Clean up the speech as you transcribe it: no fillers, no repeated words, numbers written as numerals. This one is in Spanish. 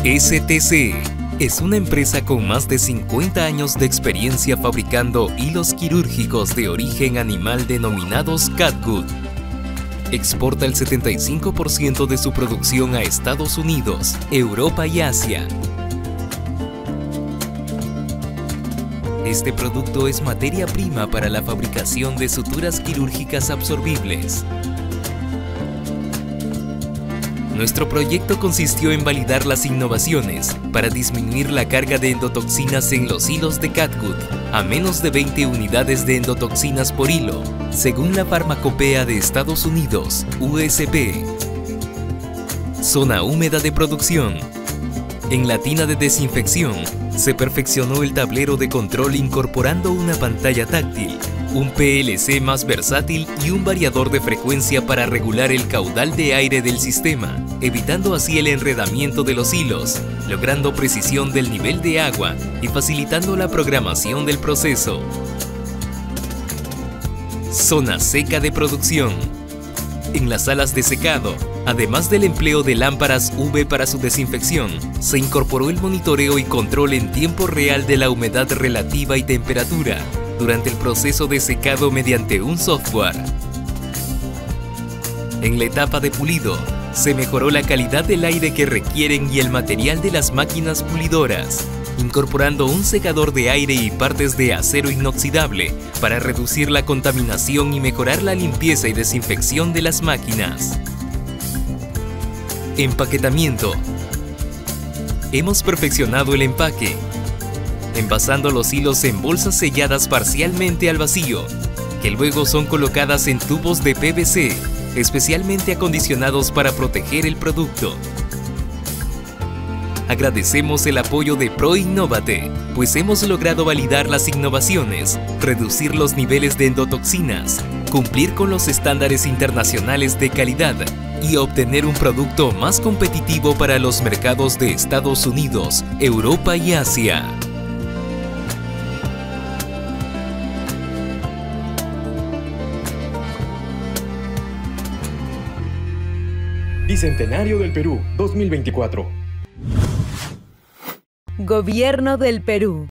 STC es una empresa con más de 50 años de experiencia fabricando hilos quirúrgicos de origen animal denominados catgut. Exporta el 75% de su producción a Estados Unidos, Europa y Asia. Este producto es materia prima para la fabricación de suturas quirúrgicas absorbibles. Nuestro proyecto consistió en validar las innovaciones para disminuir la carga de endotoxinas en los hilos de catgut a menos de 20 unidades de endotoxinas por hilo, según la Farmacopea de Estados Unidos, USP. Zona húmeda de producción. En la tina de desinfección, se perfeccionó el tablero de control incorporando una pantalla táctil, un PLC más versátil y un variador de frecuencia para regular el caudal de aire del sistema, evitando así el enredamiento de los hilos, logrando precisión del nivel de agua y facilitando la programación del proceso. Zona seca de producción. En las salas de secado, además del empleo de lámparas UV para su desinfección, se incorporó el monitoreo y control en tiempo real de la humedad relativa y temperatura durante el proceso de secado mediante un software. En la etapa de pulido, se mejoró la calidad del aire que requieren y el material de las máquinas pulidoras, incorporando un secador de aire y partes de acero inoxidable para reducir la contaminación y mejorar la limpieza y desinfección de las máquinas. Empaquetamiento. Hemos perfeccionado el empaque, envasando los hilos en bolsas selladas parcialmente al vacío, que luego son colocadas en tubos de PVC, especialmente acondicionados para proteger el producto. Agradecemos el apoyo de ProInnovate, pues hemos logrado validar las innovaciones, reducir los niveles de endotoxinas, cumplir con los estándares internacionales de calidad y obtener un producto más competitivo para los mercados de Estados Unidos, Europa y Asia. Bicentenario del Perú 2024. Gobierno del Perú.